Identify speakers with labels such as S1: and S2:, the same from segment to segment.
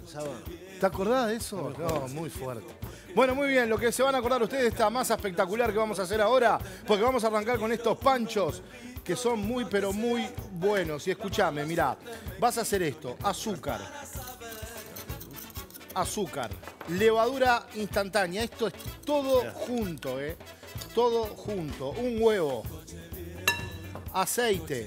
S1: alcanzaba.
S2: ¿Te acordás de eso? No, muy fuerte. Bueno, muy bien, lo que se van a acordar ustedes de esta masa espectacular que vamos a hacer ahora, porque vamos a arrancar con estos panchos que son muy, pero muy buenos. Y escúchame, mirá, vas a hacer esto, azúcar, levadura instantánea, esto es todo junto, todo junto, un huevo, aceite.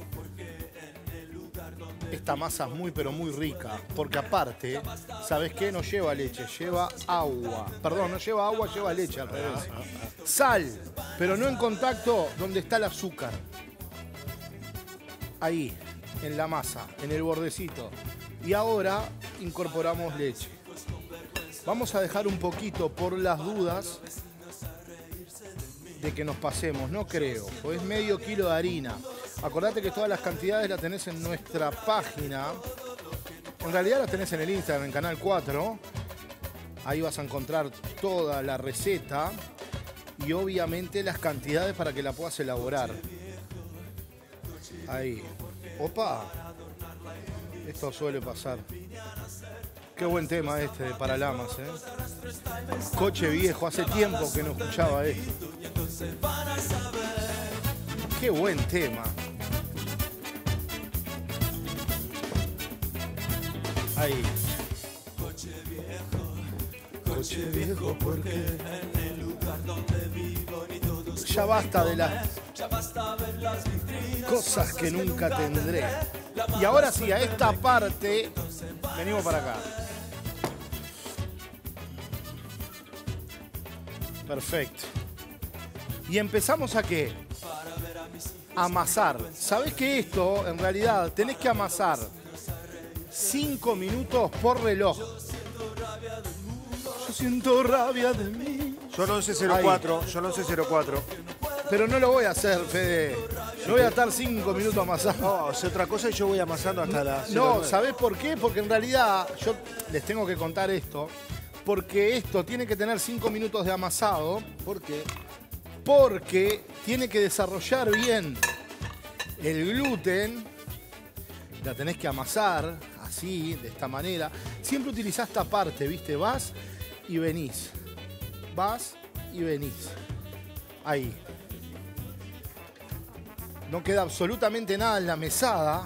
S2: Esta masa es muy, pero muy rica, porque aparte, ¿sabes qué? No lleva leche, lleva agua. Perdón, no lleva agua, lleva leche al revés. Sal, pero no en contacto donde está el azúcar. Ahí, en la masa, en el bordecito. Y ahora incorporamos leche. Vamos a dejar un poquito por las dudas de que nos pasemos, no creo, pues es medio kilo de harina. Acordate que todas las cantidades las tenés en nuestra página. En realidad las tenés en el Instagram, en Canal 4. Ahí vas a encontrar toda la receta y obviamente las cantidades para que la puedas elaborar. Ahí. Opa. Esto suele pasar. Qué buen tema este de Paralamas, Coche viejo, hace tiempo que no escuchaba esto. Qué buen tema. Ahí. Coche viejo, porque en el lugar donde vivo ni todo. Ya basta de las cosas que nunca tendré. Y ahora sí, a esta parte venimos para acá. Perfecto. Y empezamos a ¿qué? Amasar. ¿Sabés que esto, en realidad, tenés que amasar 5 minutos por reloj? Yo siento rabia de mí.
S1: Son 11.04, son 11.04.
S2: Pero no lo voy a hacer, Fede. No voy a estar 5 minutos amasando.
S1: No, es otra cosa y yo voy amasando hasta las...
S2: No, ¿sabés por qué? Porque en realidad, yo les tengo que contar esto, porque esto tiene que tener 5 minutos de amasado.
S1: ¿Por qué?
S2: Porque tiene que desarrollar bien el gluten. La tenés que amasar así, de esta manera. Siempre utilizás esta parte, ¿viste? Vas y venís. Vas y venís. Ahí. No queda absolutamente nada en la mesada.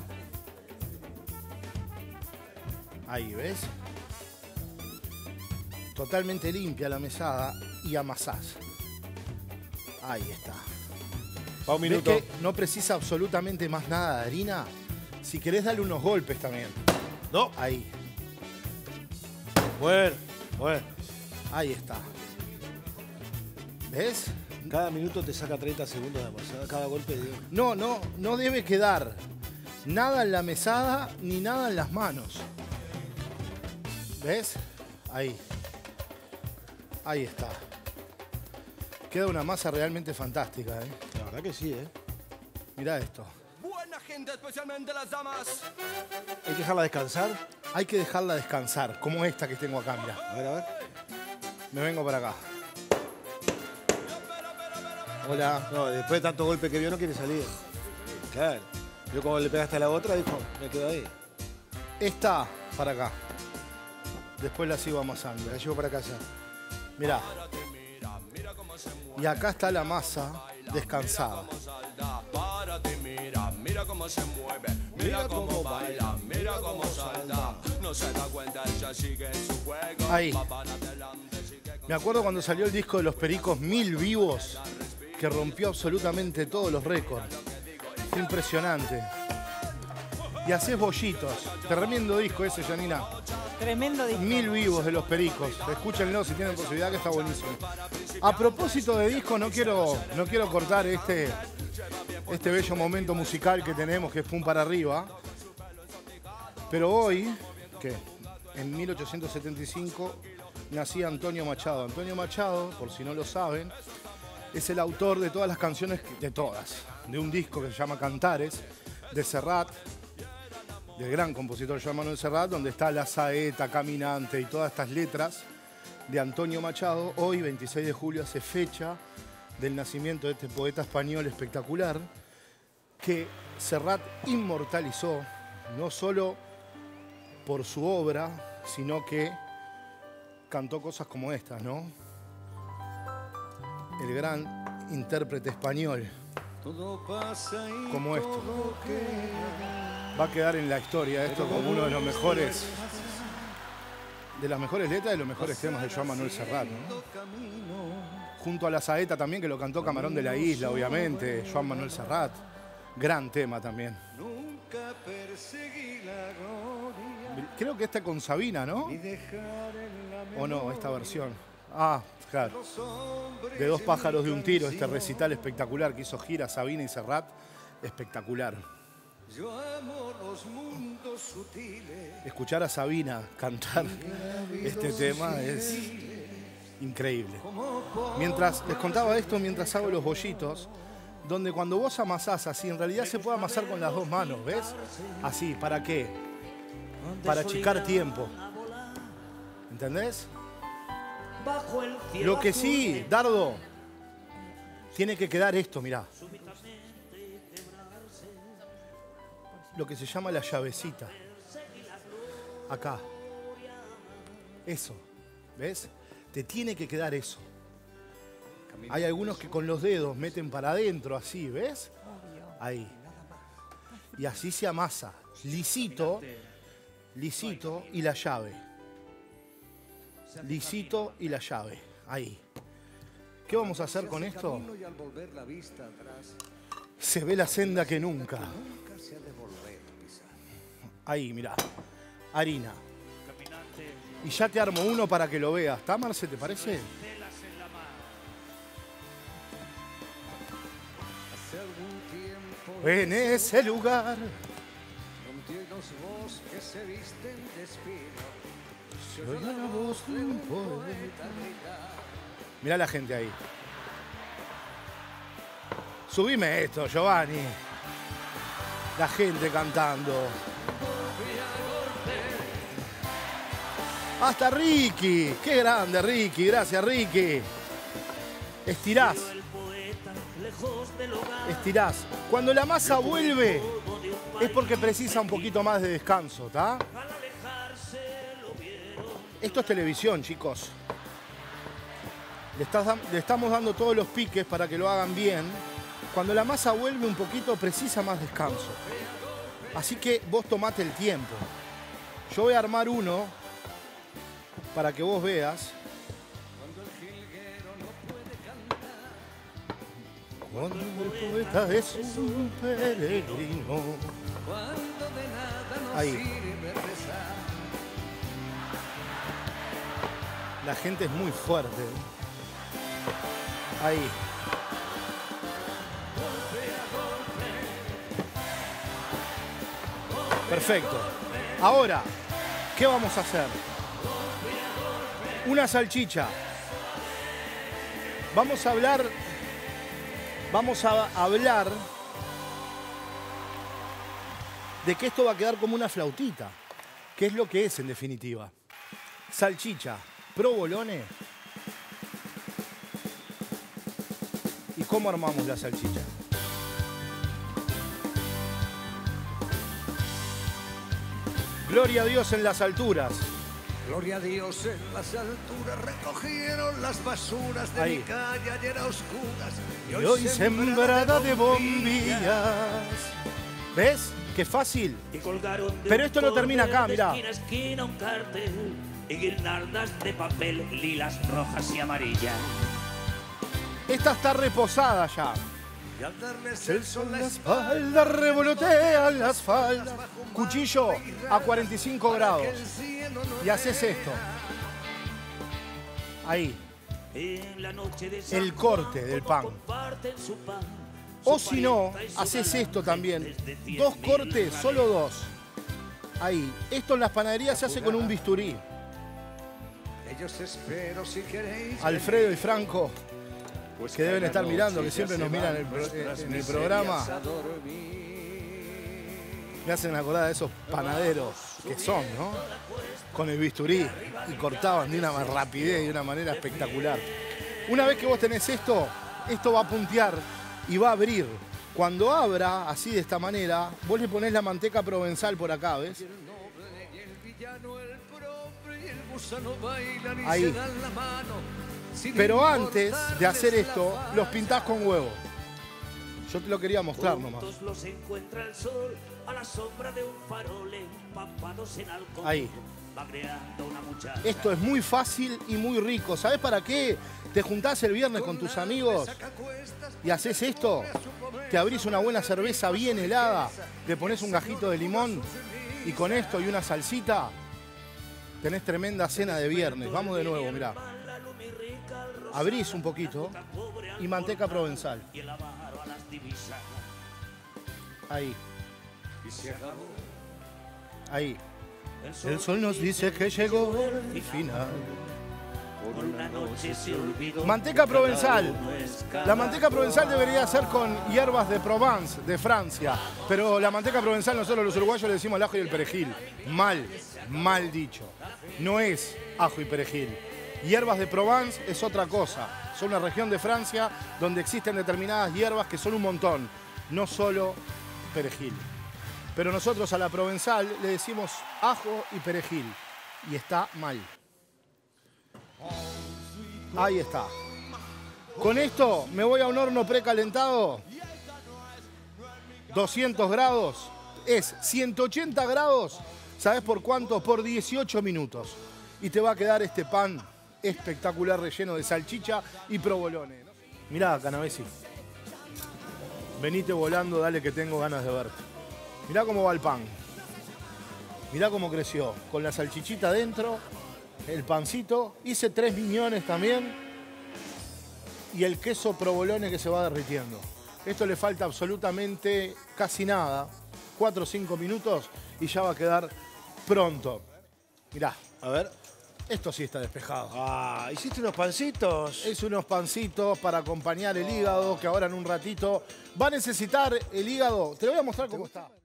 S2: Ahí, ¿ves? Totalmente limpia la mesada y amasás. Ahí está.
S1: Va un minuto.
S2: ¿Ves que no precisa absolutamente más nada de harina? Si querés, darle unos golpes también.
S1: No.
S2: Ahí.
S1: Bueno, bueno.
S2: Ahí está. ¿Ves?
S1: Cada minuto te saca 30 segundos de amasada, cada golpe. Digo.
S2: No debe quedar nada en la mesada ni nada en las manos. ¿Ves? Ahí. Ahí está. Queda una masa realmente fantástica,
S1: La verdad que sí,
S2: Mirá esto.
S3: Buena gente, especialmente las damas.
S1: Hay que dejarla descansar.
S2: Hay que dejarla descansar, como esta que tengo acá, mirá.
S1: A ver, a ver.
S2: Me vengo para acá. Hola.
S1: No, después de tanto golpe que vio no quiere salir. Claro. Yo como le pegaste a la otra, dijo, me quedo ahí.
S2: Esta para acá. Después la sigo amasando.
S1: La llevo para casa.
S2: Mirá. Y acá está la masa descansada.
S3: Mira cómo se mueve, mira cómo baila, mira cómo salta. No se da cuenta, ella sigue en su juego.
S2: Ahí. Me acuerdo cuando salió el disco de Los Pericos, 1000 vivos, que rompió absolutamente todos los récords. Fue impresionante. Y hacés bollitos. Tremendo disco ese, Janina.
S4: Tremendo disco.
S2: 1000 vivos de Los Pericos. Escúchenlo si tienen posibilidad, que está buenísimo. A propósito de disco, no quiero cortar este bello momento musical que tenemos, que es Pum para arriba. Pero hoy, que en 1875, nacía Antonio Machado. Antonio Machado, por si no lo saben, es el autor de todas las canciones, de un disco que se llama Cantares, de Serrat, del gran compositor Joan Manuel Serrat, donde está La Saeta, Caminante y todas estas letras de Antonio Machado. Hoy, 26 de julio, hace fecha del nacimiento de este poeta español espectacular que Serrat inmortalizó, no solo por su obra, sino que cantó cosas como estas, ¿no? El gran intérprete español, como esto. Va a quedar en la historia esto como uno de los mejores, de las mejores letras y los mejores temas de Joan Manuel Serrat, ¿no? Junto a La Saeta también, que lo cantó Camarón de la Isla, obviamente, Joan Manuel Serrat. Gran tema también. Creo que esta con Sabina, ¿no? ¿O no? Esta versión. Ah, claro. De Dos pájaros de un tiro, este recital espectacular que hizo gira Sabina y Serrat. Espectacular. Escuchar a Sabina cantar este tema es increíble. Mientras les contaba esto, mientras hago los bollitos, donde cuando vos amasás así, en realidad se puede amasar con las dos manos, ¿ves? Así, ¿para qué? Para achicar tiempo. ¿Entendés? Lo que sí, Dardo, tiene que quedar esto, mirá. Lo que se llama la llavecita. Acá. Eso. ¿Ves? Te tiene que quedar eso. Hay algunos que con los dedos meten para adentro así, ¿ves? Ahí. Y así se amasa. Lisito, lisito y la llave. Lisito y la llave. Ahí. ¿Qué vamos a hacer con esto? Se ve la senda que nunca. Ahí, mirá. Harina. Y ya te armo uno para que lo veas. ¿Está, Marce? ¿Te parece? En ese lugar. Mirá la gente ahí. Subime esto, Giovanni. La gente cantando. Hasta Ricky. Qué grande, Ricky. Gracias, Ricky. Estirás. Estirás. Cuando la masa vuelve, es porque precisa un poquito más de descanso, ¿está? Esto es televisión, chicos. Le estamos dando todos los piques para que lo hagan bien. Cuando la masa vuelve un poquito, precisa más descanso. Así que vos tomate el tiempo. Yo voy a armar uno para que vos veas. Cuando el poeta es un peregrino. Ahí. La gente es muy fuerte. Ahí. Perfecto. Ahora, ¿qué vamos a hacer? Una salchicha. Vamos a hablar de que esto va a quedar como una flautita, que es lo que es en definitiva. Salchicha, provolone. ¿Y cómo armamos la salchicha? Gloria a Dios en las alturas.
S4: Gloria a Dios en las alturas, recogieron las basuras de
S2: Ahí.
S4: mi calle ayer a oscuras.
S2: Y hoy sembrada de bombillas. ¿Ves? Qué fácil. Pero esto no termina acá, mirá.
S5: Esquina a esquina un cartel y guirnaldas de papel, lilas, rojas y amarillas.
S2: Esta está reposada ya.
S4: Y al darles
S2: El sol la espalda revolotea las faldas. Cuchillo a 45 grados. Y haces esto. Ahí. El corte del pan. O si no, haces esto también. 2 cortes, solo 2. Ahí. Esto en las panaderías se hace con un bisturí.
S4: Ellos espero si queréis.
S2: Alfredo y Franco, que deben estar mirando, que siempre nos miran en el programa. Me hacen acordar de esos panaderos que son, ¿no? Con el bisturí y cortaban de una rapidez y de una manera espectacular. Una vez que vos tenés esto, esto va a puntear y va a abrir. Cuando abra, así de esta manera, vos le ponés la manteca provenzal por acá, ¿ves? Ahí. Pero antes de hacer esto, los pintás con huevo. Yo te lo quería mostrar nomás.
S5: Juntos los encuentra el sol a la sombra de un farol, empapados en alcohol.
S2: Ahí.
S5: Va creando una muchacha.
S2: Esto es muy fácil y muy rico. ¿Sabés para qué? Te juntás el viernes con tus amigos y haces esto. Te abrís una buena cerveza bien helada, le pones un gajito de limón y con esto y una salsita tenés tremenda cena de viernes. Vamos de nuevo, mirá. Abrís un poquito y manteca provenzal. Ahí. Ahí. El sol nos dice que llegó el final.
S5: Por una noche se olvidó.
S2: Manteca provenzal. La manteca provenzal debería ser con hierbas de Provence, de Francia. Pero la manteca provenzal nosotros los uruguayos le decimos el ajo y el perejil. Mal dicho. No es ajo y perejil. Hierbas de Provence es otra cosa. Son una región de Francia donde existen determinadas hierbas que son un montón. No solo perejil. Pero nosotros a la provenzal le decimos ajo y perejil. Y está mal. Ahí está. Con esto me voy a un horno precalentado. 200 grados. Es 180 grados. ¿Sabes por cuánto? Por 18 minutos. Y te va a quedar este pan espectacular relleno de salchicha y provolone. Mirá, Canavesi. Venite volando, dale que tengo ganas de verte. Mirá cómo va el pan. Mirá cómo creció. Con la salchichita adentro, el pancito. Hice 3 miñones también. Y el queso provolone que se va derritiendo. Esto le falta absolutamente casi nada. 4 o 5 minutos y ya va a quedar pronto. Mirá.
S1: A ver.
S2: Esto sí está despejado.
S1: Ah, ¿hiciste unos pancitos?
S2: Es unos pancitos para acompañar el hígado, que ahora en un ratito va a necesitar el hígado. Te lo voy a mostrar cómo está.